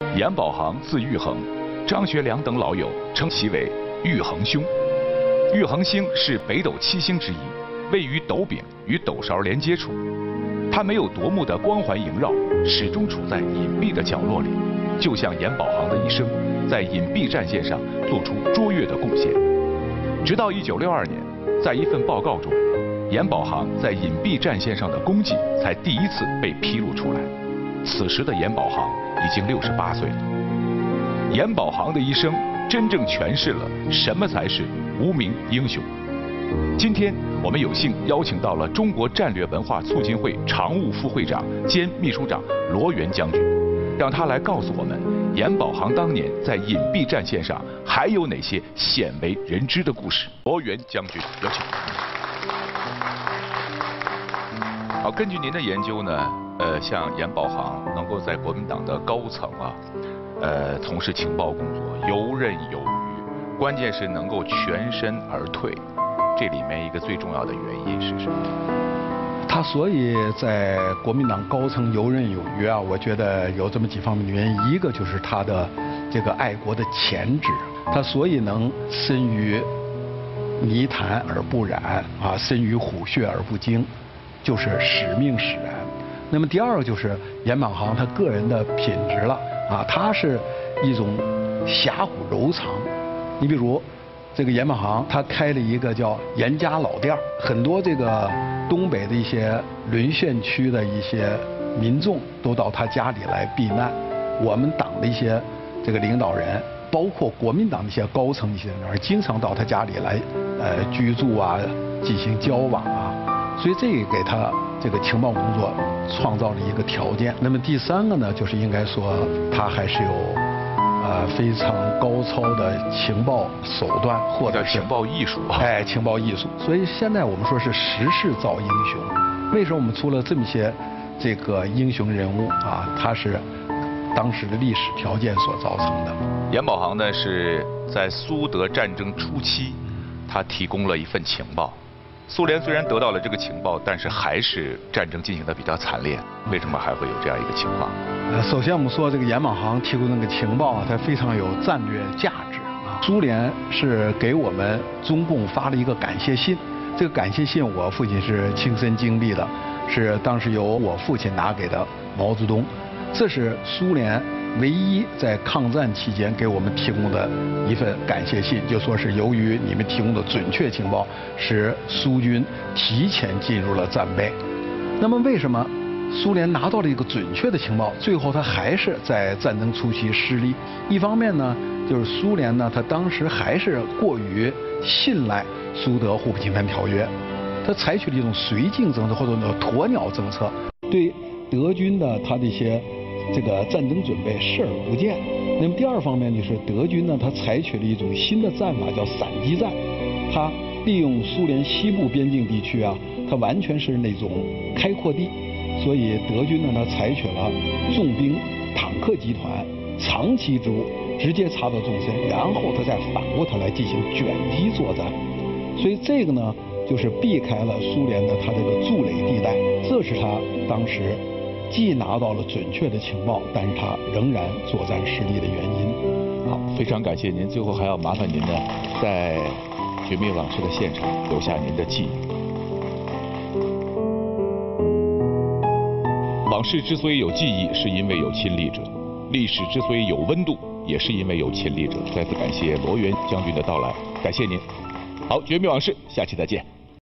严保行字玉衡，张学良等老友称其为玉衡兄。玉衡星是北斗七星之一，位于斗柄与斗勺连接处。它没有夺目的光环萦绕，始终处在隐蔽的角落里，就像严保行的一生，在隐蔽战线上做出卓越的贡献。直到1962年，在一份报告中，严保行在隐蔽战线上的功绩才第一次被披露出来。此时的严保行已经68岁了。严保行的一生真正诠释了什么才是无名英雄。今天我们有幸邀请到了中国战略文化促进会常务副会长兼秘书长罗源将军，让他来告诉我们严保行当年在隐蔽战线上还有哪些鲜为人知的故事。罗源将军，有请。好，根据您的研究呢，像严保行能够在国民党的高层啊，从事情报工作，游刃有余，关键是能够全身而退。这里面一个最重要的原因是什么？ 他所以在国民党高层游刃有余啊，我觉得有这么几方面的原因。一个就是他的这个爱国的潜质，他所以能身于泥潭而不染啊，身于虎穴而不惊，就是使命使然。那么第二个就是严保行他个人的品质了啊，他是一种侠骨柔肠。你比如这个严保行，他开了一个叫严家老店，很多这个东北的一些沦陷区的一些民众都到他家里来避难。我们党的一些这个领导人，包括国民党的一些高层一些人，经常到他家里来居住啊，进行交往啊，所以这个给他这个情报工作创造了一个条件。那么第三个呢，就是应该说他还是有非常高超的情报手段，或者是情报艺术。 情报艺术。所以现在我们说是时势造英雄。为什么我们出了这么些这个英雄人物啊？他是当时的历史条件所造成的。 严保行呢是在苏德战争初期，他提供了一份情报。苏联虽然得到了这个情报，但是还是战争进行的比较惨烈。为什么还会有这样一个情况？ 首先我们说这个严保行提供那个情报啊，它非常有战略价值啊。苏联是给我们中共发了一个感谢信，这个感谢信我父亲是亲身经历的，是当时由我父亲拿给的毛泽东。这是苏联唯一在抗战期间给我们提供的一份感谢信，就说是由于你们提供的准确情报，使苏军提前进入了战备。那么为什么苏联拿到了一个准确的情报，最后他还是在战争初期失利？一方面呢，就是苏联呢，他当时还是过于信赖苏德互不侵犯条约，他采取了一种绥靖政策或者鸵鸟政策，对德军的他的一些这个战争准备视而不见。那么第二方面就是德军呢，他采取了一种新的战法，叫闪击战。他利用苏联西部边境地区啊，它完全是那种开阔地，所以德军呢，他采取了重兵坦克集团长期直接插到纵深，然后他再反过头来进行卷击作战。所以这个呢，就是避开了苏联的他这个筑垒地带，这是他当时既拿到了准确的情报，但是他仍然作战失利的原因。 好，非常感谢您。最后还要麻烦您呢，在绝密往事的现场留下您的记忆。往事之所以有记忆，是因为有亲历者；历史之所以有温度，也是因为有亲历者。再次感谢罗源将军的到来，感谢您。好，绝密往事，下期再见。